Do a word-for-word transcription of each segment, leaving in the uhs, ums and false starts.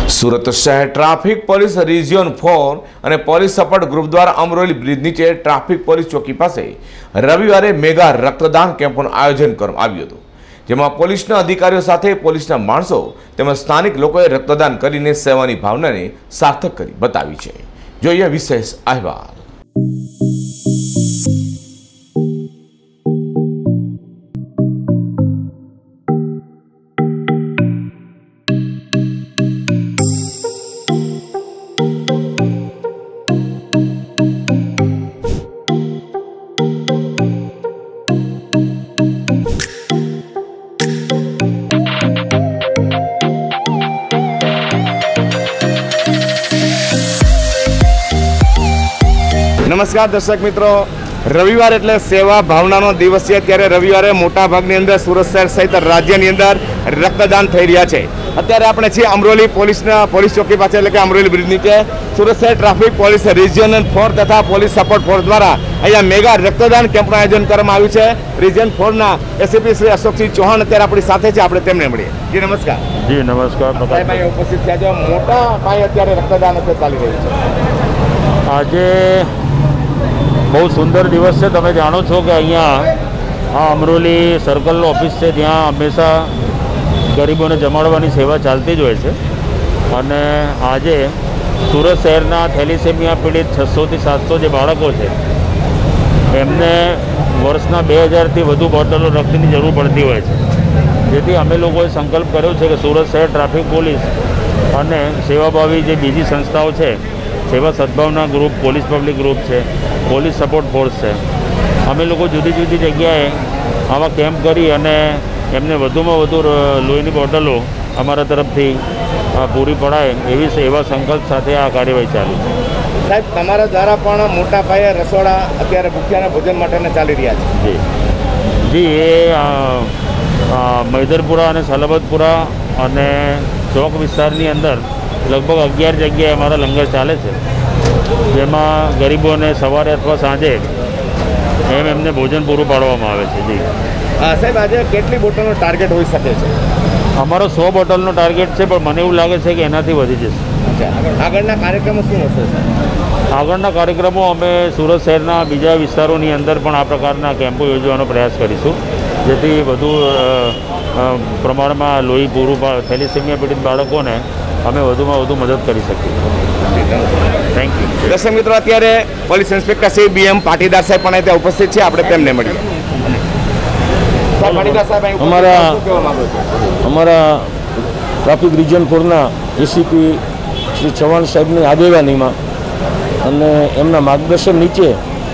સુરત શહેર traffic police region four અને police support group દ્વારા અમરોલી બ્રિજ નીચે ટ્રાફિક પોલીસ ચોકી પાસે રવિવારે મેગા રક્તદાન કેમ્પનું આયોજન કરવામાં આવ્યું હતું, જેમાં પોલીસના અધિકારીઓ સાથે પોલીસના માણસો તેમજ સ્થાનિક લોકોએ રક્તદાન કરીને સેવાની ભાવનાને સાર્થક કરી બતાવી છે। જોઈએ વિશેષ અહેવાલ। नमस्कार दर्शक मित्रों, रविवार एटले सेवा भावनानो दिवस है, त्यारे रविवारे मोटा भागनी अंदर सूरत शहर सहित राज्यनी अंदर रक्तदान थई रह्या छे। अत्यारे आपणे छीए अमरोली पोलीसना पोलीस चौकी पासे એટલે કે अमरोली ब्रिज नीचे सूरत शहर ट्राफिक पोलीस रीजन फोर तथा पोलीस सपोर्ट फोर्स द्वारा अहींया मेगा रक्तदान केम्पનું आयोजन કરવામાં આવ્યું છે। रीजन फोर ના एसीपी श्री अशोकसिंह चौहान અત્યારે આપણી સાથે છે, આપણે તેમને મળીએ। જી નમસ્કાર। જી નમસ્કાર। ભાઈ ઉપસ્થિત થયા છો, મોટા પાયે અત્યારે રક્તદાન અત્યારે ચાલી રહ્યું છે। આજે बहुत सुंदर दिवस है। તમે જાણો છો કે અહીંયા આ અમરોલી સર્કલ ઓફિસ છે, ત્યાં હંમેશા ગરીબોને જમાડવાની સેવા ચાલતી જ હોય છે અને આજે સુરત શહેરના થેલિસેમિયા પીડિત છસોથી સાતસો જે બાળકો છે એમને વર્ષના બે હજારથી વધુ બોટલો રક્તની જરૂર પડતી હોય છે, જેથી અમે લોકોએ સંકલ્પ કર્યો છે કે સુરત શહેર ટ્રાફિક પોલીસ અને સેવાભાવી જે બીજી સંસ્થાઓ છે, Seva Sadbhavana group, police public group છે, પોલીસ સપોર્ટ ફોર્સ છે, અમે લોકો જુદી જુદી જગ્યાએ આવા કેમ્પ કરી અને એમને વધુમાં વધુ લોહીની બોટલો અમારા તરફથી પૂરી પડાય એવી એવા સંકલ્પ સાથે આ કાર્યવાહી ચાલુ છે। સાહેબ, તમારા દ્વારા પણ મોટા પાયે રસોડા અત્યારે ભૂખ્યાના ભોજન માટેના ચાલી રહ્યા છે। જી જી એ મૈદરપુરા અને સલાબતપુરા અને ચોક વિસ્તારની અંદર લગભગ અગિયાર જગ્યાએ અમારા લંગર ચાલે છે, જેમાં ગરીબોને સવારે અથવા સાંજે એમ એમને ભોજન પૂરું પાડવામાં આવે છે। જી સાહેબ, આજે કેટલી બોટલનો ટાર્ગેટ હોઈ શકે છે? અમારો સો બોટલનો ટાર્ગેટ છે, પણ મને એવું લાગે છે કે એનાથી વધી જશે। આગળના કાર્યક્રમો શું હશે? આગળના કાર્યક્રમો અમે સુરત શહેરના બીજા વિસ્તારોની અંદર પણ આ પ્રકારના કેમ્પો યોજવાનો પ્રયાસ કરીશું, જેથી વધુ પ્રમાણમાં લોહી પૂરું થેલિસેમિયા પીડિત બાળકોને અમે વધુમાં વધુ મદદ કરી શકીએ। Thank you. દર્શક મિત્રો, અત્યારે police inspector Shri B M Patidar સાહેબ પણ ત્યાં ઉપસ્થિત છે, આપણે તેમને મળીએ। અમારા અમારા ટ્રાફિક રિજન ફોરના એસીપી શ્રી ચૌહાણ સાહેબની આગેવાનીમાં અને એમના માર્ગદર્શન નીચે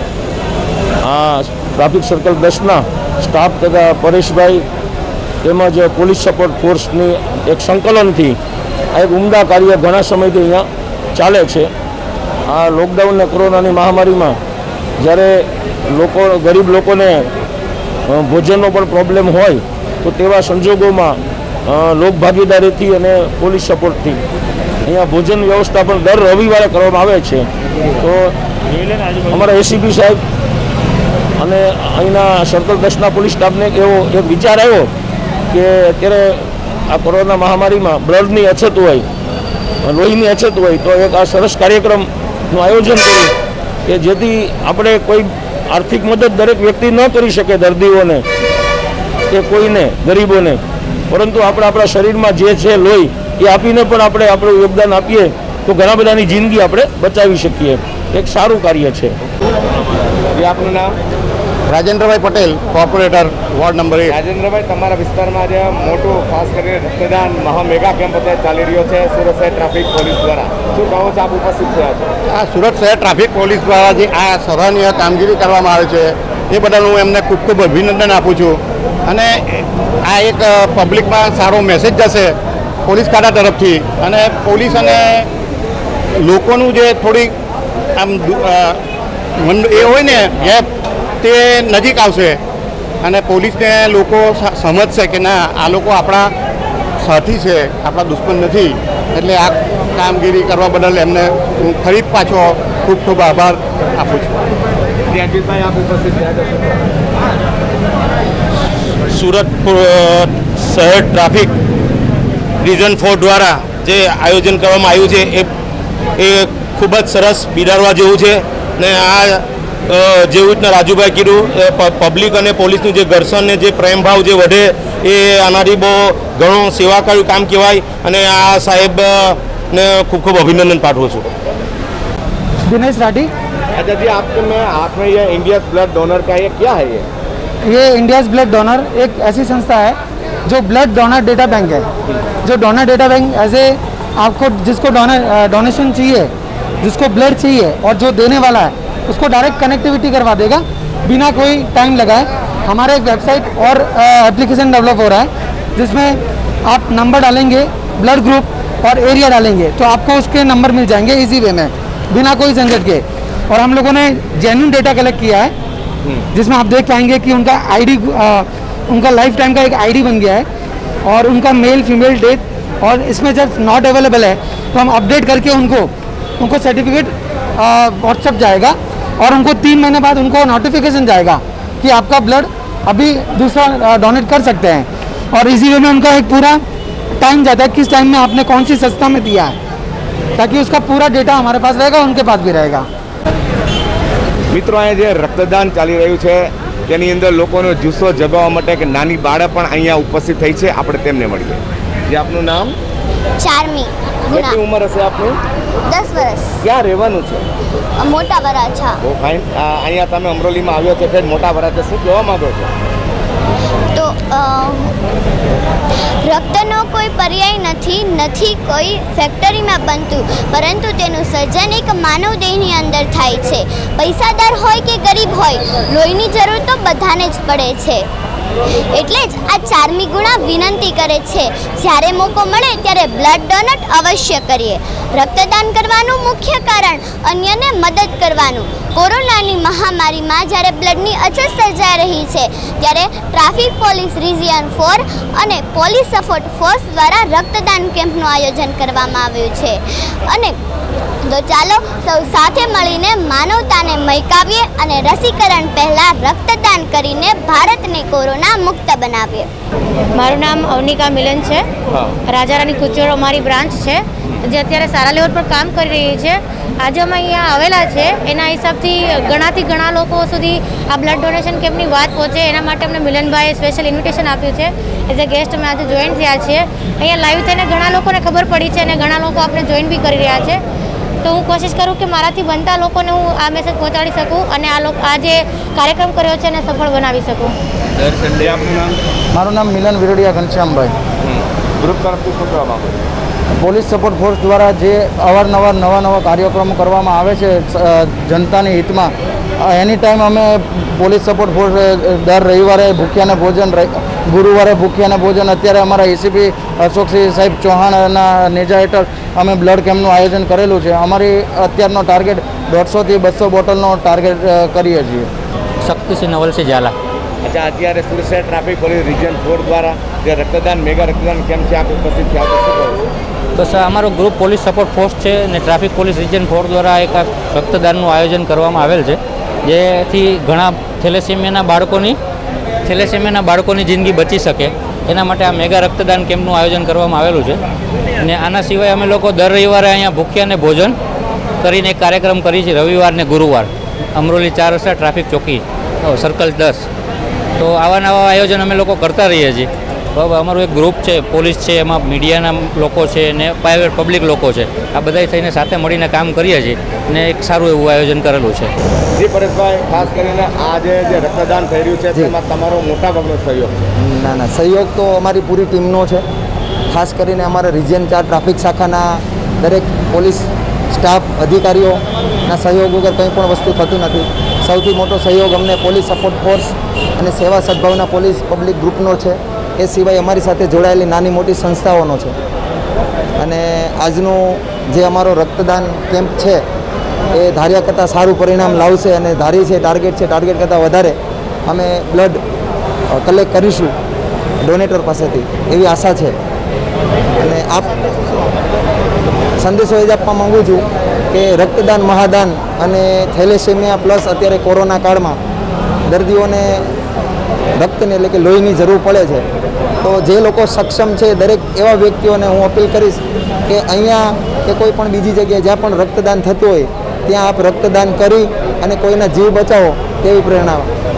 આ ટ્રાફિક સર્કલ દસના સ્ટાફ તથા પરેશભાઈ તેમજ પોલીસ સપોર્ટ ફોર્સની એક સંકલનથી આ એક ઉમદા કાર્ય ઘણા સમયથી અહીંયા ચાલે છે। આ લોકડાઉન અને કોરોનાની મહામારીમાં જ્યારે લોકો ગરીબ લોકોને ભોજનનો પણ પ્રોબ્લેમ હોય તો તેવા સંજોગોમાં લોક ભાગીદારીથી અને પોલીસ સપોર્ટથી અહીંયા ભોજન વ્યવસ્થા પણ દર રવિવારે કરવામાં આવે છે। તો અમારા એસીપી સાહેબ અને અહીંના સર્કલ દસના પોલીસ સ્ટાફને એવો એક વિચાર આવ્યો કે અત્યારે આ કોરોના મહામારીમાં બ્લડની અછત હોય, લોહીની અછત હોય, તો એક આ સરસ કાર્યક્રમનું આયોજન કર્યું કે જેથી આપણે કોઈ આર્થિક મદદ દરેક વ્યક્તિ ન કરી શકે, દર્દીઓને કે કોઈને ગરીબોને, પરંતુ આપણે આપણા શરીરમાં જે છે લોહી એ આપીને પણ આપણે આપણું યોગદાન આપીએ તો ઘણા બધાની જિંદગી આપણે બચાવી શકીએ। એક સારું કાર્ય છે। જે આપનું નામ? રાજેન્દ્રભાઈ પટેલ, કોર્પોરેટર, વોર્ડ નંબર એક। રાજેન્દ્રભાઈ, તમારા વિસ્તારમાં આજે મોટું ખાસ કરીને રક્તદાન મહા મેગા કેમ્પ અત્યારે ચાલી રહ્યો છે સુરત શહેર ટ્રાફિક પોલીસ દ્વારા, શું કહો છો? આપ ઉપસ્થિત થયા છો। આ સુરત શહેર ટ્રાફિક પોલીસ દ્વારા જે આ સરાહનીય કામગીરી કરવામાં આવે છે એ બદલ હું એમને ખૂબ ખૂબ અભિનંદન આપું છું અને આ એક પબ્લિકમાં સારો મેસેજ જશે પોલીસ ખાતા તરફથી અને પોલીસ અને લોકોનું જે થોડીક આમ એ હોય ને ગેપ તે નજીક આવશે અને પોલીસને લોકો સમજશે કે ના, આ લોકો આપણા સાથી છે, આપણા દુશ્મન નથી। એટલે આ કામગીરી કરવા બદલ એમને હું ફરી પાછો ખૂબ ખૂબ આભાર આપું છું। સુરત શહેર ટ્રાફિક रीजन फोर द्वारा જે આયોજન કરવામાં આવ્યું છે એ એ ખૂબ જ સરસ બિરાડવા જેવું છે ને આ જેવી રીતના રાજુભાઈ કીધું પબ્લિક અને પોલીસનું જે ઘર્ષણ ને જે પ્રેમભાવ જે વધે એ આનાથી બહુ ઘણું સેવાકારી કામ કહેવાય અને આ સાહેબને ખૂબ ખૂબ અભિનંદન પાઠવું છું। दिनेश राठी। अच्छा जी, आपके में हाथ में ये इंडिया ब्लड डोनर का ये क्या है? ये ये इंडियाज़ ब्लड डोनर एक ऐसी संस्था है जो ब्लड डोनर डेटा बैंक है। जो डोनर डेटा बैंक ऐसे आपको जिसको डोनर डोनेशन चाहिए, जिसको ब्लड चाहिए और जो देने वाला है उसको डायरेक्ट कनेक्टिविटी करवा देगा बिना कोई टाइम लगाए। हमारा एक वेबसाइट और एप्लीकेशन डेवलप हो रहा है जिसमें आप नंबर डालेंगे, ब्लड ग्रुप और एरिया डालेंगे तो आपको उसके नंबर मिल जाएंगे इजी वे में बिना कोई झंझट के। और हम लोगों ने जेन्युइन डेटा कलेक्ट किया है जिसमें आप देख पाएंगे कि उनका आईडी उनका लाइफ टाइम का एक आईडी बन गया है और उनका मेल फीमेल डेट, और इसमें जब नॉट अवेलेबल है तो हम अपडेट करके उनको उनको सर्टिफिकेट व्हाट्सएप जाएगा और उनको तीन महीने बाद उनको नोटिफिकेशन जाएगा कि आपका ब्लड अभी दूसरा डोनेट कर सकते हैं। और इसी वे में उनका एक पूरा टाइम जाता है किस टाइम में आपने कौन सी संस्था में दिया है, ताकि उसका पूरा डेटा हमारे पास रहेगा, उनके पास भी रहेगा। મિત્રો અહીંયા જે રક્તદાન ચાલી રહ્યું છે તેની અંદર લોકોનો જુસ્સો જગાવવા માટે એક નાની બાળક પણ અહીંયા ઉપસ્થિત થઈ છે, આપણે તેમને મળીએ। જે આપનું નામ? ચારમી। કેટલી ઉંમર હશે આપની? દસ વર્ષ। ક્યાં રહેવાનું છે? મોટા વરાછા। બહુ ફાઇન। અહીંયા તમે અમરોલીમાં આવ્યો છો ફેર મોટા વરાછા, શું કહેવા માંગો છો? તો રક્તનો કોઈ પર્યાય નથી નથી કોઈ ફેક્ટરીમાં બનતું, પરંતુ તેનું સર્જન એક માનવ દેહની અંદર થાય છે। પૈસાદાર હોય કે ગરીબ હોય, લોહીની જરૂર તો બધાને જ પડે છે। એટલે જ આ ચારમી ગુણા વિનંતી કરે છે, જ્યારે મોકો મળે ત્યારે બ્લડ ડોનેટ અવશ્ય કરીએ। રક્તદાન કરવાનું મુખ્ય કારણ અન્યને મદદ કરવાનું। કોરોનાની મહામારીમાં જ્યારે બ્લડની અછત સર્જાઈ રહી છે ત્યારે ટ્રાફિક પોલીસ રિજિયન ફોર અને પોલીસ સપોર્ટ ફોર્સ દ્વારા રક્તદાન કેમ્પનું આયોજન કરવામાં આવ્યું છે। અને તો ચાલો સૌ સાથે મળીને માનવતાને મહેકાવીએ અને રસીકરણ પહેલાં રક્તદાન કરીને ભારતને કોરોના મુક્ત બનાવીએ। મારું નામ અવનિકા મિલન છે। રાજારાની કુચોર અમારી બ્રાન્ચ છે જે અત્યારે સારા લેવલ પર કામ કરી રહી છે। આજે અમે અહીંયા આવેલા છે એના હિસાબથી ઘણાથી ઘણા લોકો સુધી આ બ્લડ ડોનેશન કેમ્પની વાત પહોંચે એના માટે અમને મિલનભાઈએ સ્પેશિયલ ઇન્વિટેશન આપ્યું છે। એઝ અ ગેસ્ટ અમે આજે જોઈન થયા છીએ। અહીંયા લાઈવ થઈને ઘણા લોકોને ખબર પડી છે અને ઘણા લોકો આપણે જોઈન બી કરી રહ્યા છે। તો હું કોશિશ કરું કે મારાથી બનતા લોકોને હું આ મેસેજ પહોંચાડી શકું અને આ લોકો આ જે કાર્યક્રમ કર્યો છે એને સફળ બનાવી શકું। આપનું નામ? મારું નામ મિલન વિરડિયા ઘનશ્યામભાઈ। ગ્રુપ તરફથી શું કહેવા માંગો છો? પોલીસ સપોર્ટ ફોર્સ દ્વારા જે અવારનવાર નવા નવા કાર્યક્રમો કરવામાં આવે છે જનતાની હિતમાં, એની ટાઈમ અમે પોલીસ સપોર્ટ ફોર્સ દર રવિવારે ભૂખ્યાને ભોજન, ગુરુવારે ભૂખ્યાને ભોજન, અત્યારે અમારા એસીપી અશોકસિંહ સાહેબ ચૌહાણના નેજા હેઠળ અમે બ્લડ કેમ્પનું આયોજન કરેલું છે। અમારી અત્યારનો ટાર્ગેટ દોઢસોથી બસો બોટલનો ટાર્ગેટ કરીએ છીએ। શક્તિસિંહ નવલસિંહ ઝાલા। અચ્છા, અત્યારે સુરત શહેર ટ્રાફિક પોલીસ રિજિયન ફોર દ્વારા જે રક્તદાન મેગા રક્તદાન કેમ્પ છે આપ ઉપસ્થિત થયા તો શું કહો? તો સર અમારો ગ્રુપ પોલીસ સપોર્ટ ફોર્સ છે અને ટ્રાફિક પોલીસ રિજિયન ફોર દ્વારા એક રક્તદાનનું આયોજન કરવામાં આવેલ છે, જેથી ઘણા થેલેસેમિયાના બાળકોની થેલેસેમિયાના બાળકોની જિંદગી બચી શકે એના માટે આ મેગા રક્તદાન કેમ્પનું આયોજન કરવામાં આવેલું છે। અને આના સિવાય અમે લોકો દર રવિવારે અહીંયા ભૂખ્યાને ભોજન કરીને એક કાર્યક્રમ કરીએ છીએ, રવિવાર ને ગુરુવાર, અમરોલી ચાર રસ્તા ટ્રાફિક ચોકી સર્કલ દસ। તો આવા નવા આયોજન અમે લોકો કરતા રહીએ છીએ। બરાબર, અમારું એક ગ્રુપ છે, પોલીસ છે, એમાં મીડિયાના લોકો છે ને પ્રાઇવેટ પબ્લિક લોકો છે, આ બધા થઈને સાથે મળીને કામ કરીએ છીએ અને એક સારું એવું આયોજન કરેલું છે। જી પરેશભાઈ, ખાસ કરીને આજે જે રક્તદાન થઈ રહ્યું છે તેમાં તમારો મોટા ભાગનો સહયોગ છે? ના ના, સહયોગ તો અમારી પૂરી ટીમનો છે। ખાસ કરીને અમારા રિજિયન ચાર ટ્રાફિક શાખાના દરેક પોલીસ સ્ટાફ અધિકારીઓના સહયોગ વગર કંઈ પણ વસ્તુ થતું નથી। સૌથી મોટો સહયોગ અમને પોલીસ સપોર્ટ ફોર્સ અને સેવા સદભાવના પોલીસ પબ્લિક ગ્રુપનો છે। એ સિવાય અમારી સાથે જોડાયેલી નાની મોટી સંસ્થાઓનો છે। અને આજનો જે અમારો રક્તદાન કેમ્પ છે એ ધાર્યા કરતાં સારું પરિણામ લાવશે અને ધારી છે ટાર્ગેટ છે ટાર્ગેટ કરતાં વધારે અમે બ્લડ કલેક્ટ કરીશું ડોનેટર પાસેથી એવી આશા છે। અને આપ સંદેશો એ જ આપવા માગું છું કે રક્તદાન મહાદાન અને થેલેસેમિયા પ્લસ અત્યારે કોરોના કાળમાં દર્દીઓને રક્તને એટલે કે લોહીની જરૂર પડે છે, તો જે લોકો સક્ષમ છે દરેક એવા વ્યક્તિઓને હું અપીલ કરીશ કે અહીંયા કે કોઈ પણ બીજી જગ્યાએ જ્યાં પણ રક્તદાન થતું હોય ત્યાં આપ રક્તદાન કરી અને કોઈના જીવ બચાવો તેવી પ્રેરણા.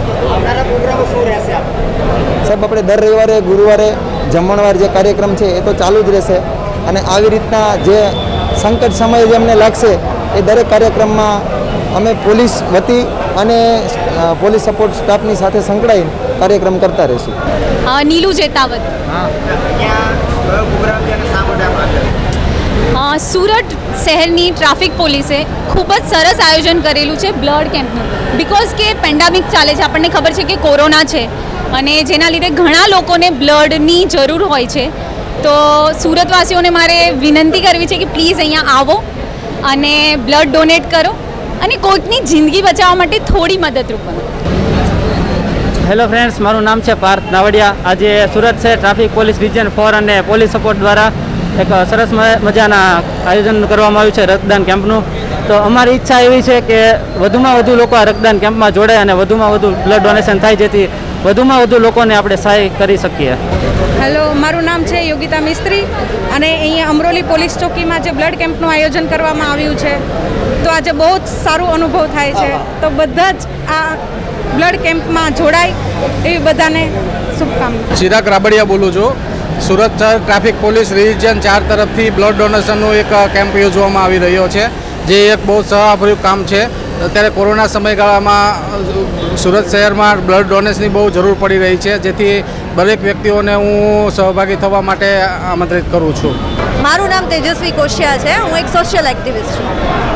સાહેબ આપણે દર રવિવારે ગુરુવારે જમણવાર જે કાર્યક્રમ છે એ તો ચાલુ જ રહેશે અને આવી રીતના જે સંકટ સમયે જે અમને લાગશે એ દરેક કાર્યક્રમમાં અમે પોલીસ વતી અને પોલીસ સપોર્ટ સ્ટાફની સાથે સંકળાઈને કાર્યક્રમ કરતા રહીશું. નીલુ જેતાવત. સુરત શહેરની ટ્રાફિક પોલીસે ખૂબ જ સરસ આયોજન કરેલું છે બ્લડ કેમ્પનું. બિકોઝ કે પેન્ડેમિક ચાલે છે, આપણને ખબર છે કે કોરોના છે અને જેના લીધે ઘણા લોકોને બ્લડની જરૂર હોય છે. તો સુરતવાસીઓને મારે વિનંતી કરવી છે કે પ્લીઝ અહીંયા આવો અને બ્લડ ડોનેટ કરો અને કોઈકની જિંદગી બચાવવા માટે થોડી મદદરૂપ બનો. હેલો ફ્રેન્ડ્સ, મારું નામ છે પાર્થ નાવડિયા. આજે સુરત શહેર ટ્રાફિક પોલીસ રિજન ફોર અને પોલીસ સપોર્ટ દ્વારા એક સરસ મજાના આયોજન કરવામાં આવ્યું છે રક્તદાન કેમ્પનું. તો અમારી ઈચ્છા એવી છે કે વધુમાં વધુ લોકો આ રક્તદાન કેમ્પમાં જોડાય અને વધુમાં વધુ બ્લડ ડોનેશન થાય, જેથી વધુમાં વધુ લોકોને આપણે સહાય કરી શકીએ. હેલો, મારું નામ છે યોગિતા મિસ્ત્રી અને અહીંયા અમરોલી પોલીસ ચોકીમાં જે બ્લડ કેમ્પનું આયોજન કરવામાં આવ્યું છે તો આજે બહુ જ સારો અનુભવ થાય છે. તો બધા જ આ બ્લડ કેમ્પમાં જોડાય એવી બધાને શુભકામના. ચિરાગ રાબડિયા બોલું છું. સુરત શહેર ટ્રાફિક પોલીસ રિજન ચાર તરફથી બ્લડ ડોનેશનનો એક કેમ્પ યોજવામાં આવી રહ્યો છે, જે એક બહુ સહાયભર્યું કામ છે. અત્યારે કોરોના સમયગાળામાં સુરત શહેરમાં બ્લડ ડોનેશનની બહુ જરૂર પડી રહી છે, જેથી દરેક વ્યક્તિઓને હું સહભાગી થવા માટે આમંત્રિત કરું છું. મારું નામ તેજસ્વી કોશિયા છે, હું એક સોશિયલ એક્ટિવિસ્ટ છું.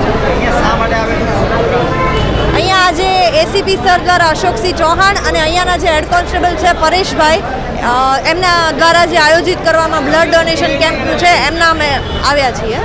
અહીંયા આજે એસીપી સર દ્વારા અશોકસિંહ ચૌહાણ અને અહીંયાના જે હેડ કોન્સ્ટેબલ છે પરેશભાઈ, એમના દ્વારા જે આયોજિત કરવામાં બ્લડ ડોનેશન કેમ્પનું છે એમના અમે આવ્યા છીએ.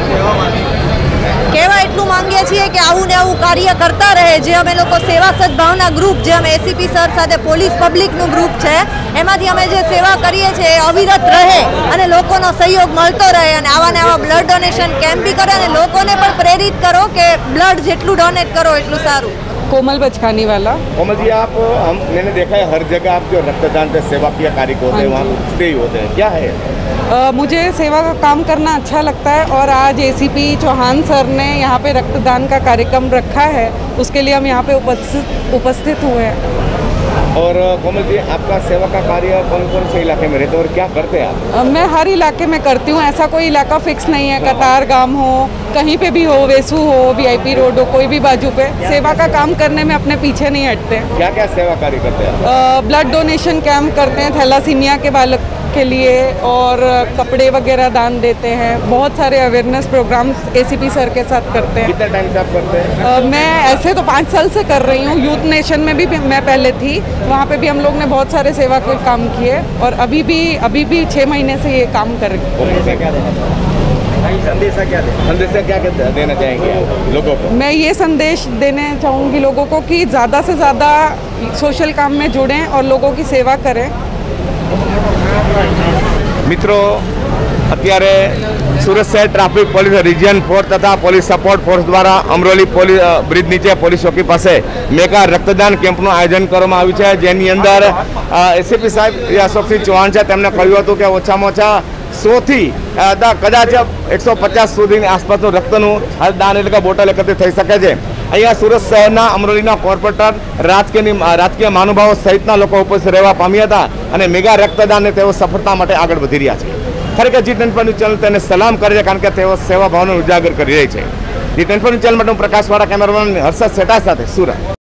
કહેવા એટલું માંગીએ છીએ કે આવું ને આવું કાર્ય કરતા રહે. જે અમે લોકો સેવા સદભાવના ગ્રુપ, જે અમે એસીપી સર સાથે પોલીસ પબ્લિકનું ગ્રુપ છે, એમાંથી અમે જે સેવા કરીએ છીએ એ અવિરત રહે અને લોકોનો સહયોગ મળતો રહે અને આવા ને આવા બ્લડ ડોનેશન કેમ્પ બી કરે અને લોકોને પણ પ્રેરિત કરો કે બ્લડ જેટલું ડોનેટ કરો એટલું સારું. कोमल बचकानी वाला. कोमल जी, आप हम मैंने देखा है हर जगह आप जो रक्तदान पे सेवाकीय कार्य होते हैं वहाँ पूछते ही होते हैं, क्या है? आ, मुझे सेवा का काम करना अच्छा लगता है और आज एसीपी चौहान सर ने यहाँ पे रक्तदान का कार्यक्रम रखा है, उसके लिए हम यहाँ पे उपस्थित उपस्थित हुए हैं. और कोमल जी, आपका सेवा का कार्य कौन कौन से इलाके में रहते हैं और क्या करते हैं आप? मैं हर इलाके में करती हूँ, ऐसा कोई इलाका फिक्स नहीं है. कतार गांव हो, कहीं पे भी हो, वेसू हो, वीआईपी रोड हो, कोई भी बाजू पे सेवा का काम करने में अपने पीछे नहीं हटते. क्या क्या सेवा कार्य करते हैं? ब्लड डोनेशन कैंप करते हैं थैलासीमिया के बालक के लिए और कपड़े वगैरह दान देते हैं. बहुत सारे अवेयरनेस प्रोग्राम्स एसीपी सर के साथ करते हैं. कितने टाइम से आप करते हैं? uh, मैं ऐसे तो पाँच साल से कर रही हूँ. यूथ नेशन में भी मैं पहले थी, वहाँ पे भी हम लोग ने बहुत सारे सेवा के काम किए और अभी भी अभी भी छः महीने से ये काम कर रही हूँ. संदेशा क्या संदेशा क्या देना चाहेंगे आप लोगों को? मैं ये संदेश देना चाहूँगी लोगों को कि ज़्यादा से ज़्यादा सोशल काम में जुड़ें और लोगों की सेवा करें. મિત્રો, અત્યારે સુરત શહેર ટ્રાફિક પોલીસ રિજિયન ફોર તથા પોલીસ સપોર્ટ ફોર્સ દ્વારા અમરોલી પોલીસ બ્રિજ નીચે પોલીસ ચોકી પાસે મેગા રક્તદાન કેમ્પનું આયોજન કરવામાં આવ્યું છે, જેની અંદર એસીપી સાહેબ અશોકસિંહ ચૌહાણ છે, તેમણે કહ્યું હતું કે ઓછામાં ઓછા સોથી કદાચ એકસો પચાસ સુધીની આસપાસનું રક્તનું દાન એટલે કે બોટલ એકત્રિત થઈ શકે છે. અહીંયા સુરત શહેરના અમરોલીના કોર્પોરેટર, રાજકીય રાજકીય મહાનુભાવો સહિતના લોકો ઉપસ્થિત રહેવા પામ્યા હતા અને મેગા રક્તદાનને તેઓ સફળતા માટે આગળ વધી રહ્યા છે. ખરેખર જી ટ્વેન્ટી ન્યૂઝ ચેનલ તેને સલામ કરે છે, કારણ કે તેઓ સેવા ભાવનો ઉજાગર કરી રહી છે. જી ટ્વેન્ટી ન્યૂઝ ચેનલ માટે હું પ્રકાશવાળા કેમેરામેન હર્ષદ સેટા સાથે સુરત.